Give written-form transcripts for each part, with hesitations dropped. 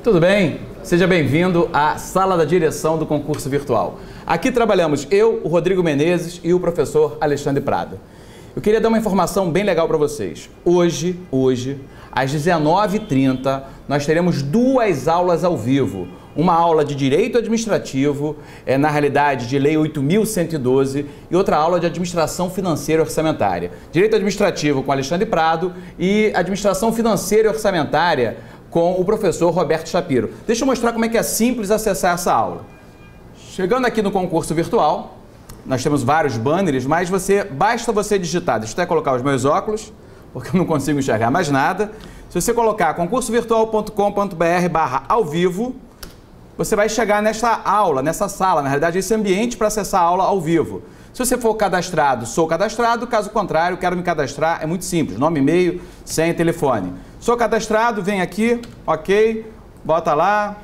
Tudo bem? Seja bem-vindo à sala da direção do concurso virtual. Aqui trabalhamos eu, o Rodrigo Menezes e o professor Alexandre Prado. Eu queria dar uma informação bem legal para vocês. Hoje, às 19h30, nós teremos duas aulas ao vivo. Uma aula de Direito Administrativo, na realidade de Lei 8.112, e outra aula de Administração Financeira e Orçamentária. Direito Administrativo com Alexandre Prado e Administração Financeira e Orçamentária com o professor Roberto Shapiro. Deixa eu mostrar como é que é simples acessar essa aula. Chegando aqui no concurso virtual, nós temos vários banners, mas basta você digitar, deixa eu até colocar os meus óculos, porque eu não consigo enxergar mais nada. Se você colocar concursovirtual.com.br/ao vivo, você vai chegar nesta aula, nessa sala, na realidade esse ambiente para acessar a aula ao vivo. Se você for cadastrado, sou cadastrado, caso contrário, quero me cadastrar, é muito simples, nome, e-mail, senha e telefone. Sou cadastrado, vem aqui, ok, bota lá,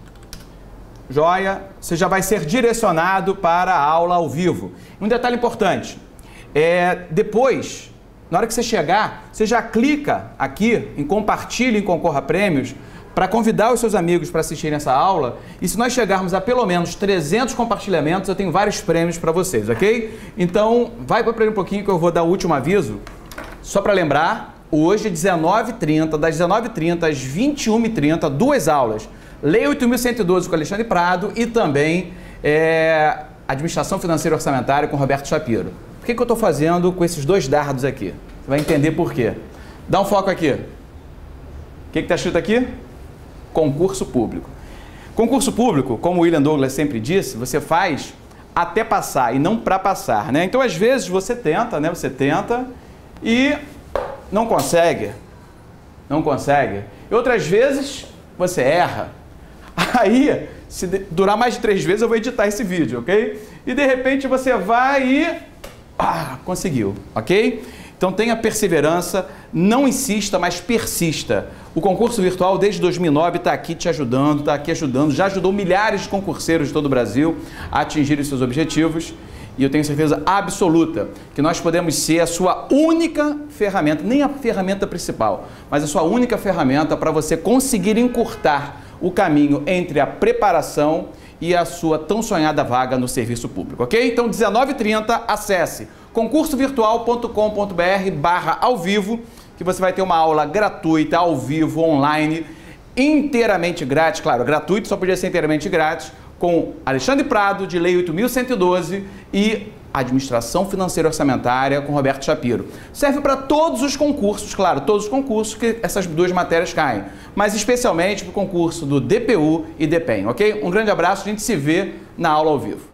joia, você já vai ser direcionado para a aula ao vivo. Um detalhe importante, depois, na hora que você chegar, você já clica aqui em compartilhe e concorra a prêmios, para convidar os seus amigos para assistirem essa aula, e se nós chegarmos a pelo menos 300 compartilhamentos, eu tenho vários prêmios para vocês, ok? Então, vai para um pouquinho que eu vou dar o último aviso, só para lembrar, hoje, 19h30, das 19h30 às 21h30, duas aulas, Lei 8.112 com Alexandre Prado e também Administração Financeira e Orçamentária com Roberto Shapiro. Por que eu estou fazendo com esses dois dardos aqui? Você vai entender por quê. Dá um foco aqui. O que está escrito aqui? Concurso público. Concurso público, como o William Douglas sempre disse, você faz até passar e não para passar, né? Então, às vezes, você tenta, né? Você tenta e não consegue. Não consegue. E outras vezes, você erra. Aí, se durar mais de 3 vezes, eu vou editar esse vídeo, ok? E, de repente, você vai e... conseguiu, ok? Então tenha perseverança, não insista, mas persista. O concurso virtual desde 2009 está aqui te ajudando, está aqui ajudando, já ajudou milhares de concurseiros de todo o Brasil a atingirem seus objetivos e eu tenho certeza absoluta que nós podemos ser a sua única ferramenta, nem a ferramenta principal, mas a sua única ferramenta para você conseguir encurtar o caminho entre a preparação e a sua tão sonhada vaga no serviço público, ok? Então 19h30, acesse concursovirtual.com.br/ao vivo, que você vai ter uma aula gratuita, ao vivo, online, inteiramente grátis, claro, gratuito, só podia ser inteiramente grátis, com Alexandre Prado, de Lei 8.112 e Administração Financeira e Orçamentária com Roberto Shapiro. Serve para todos os concursos, claro, todos os concursos que essas duas matérias caem, mas especialmente para o concurso do DPU e DPEM, ok? Um grande abraço, a gente se vê na aula ao vivo.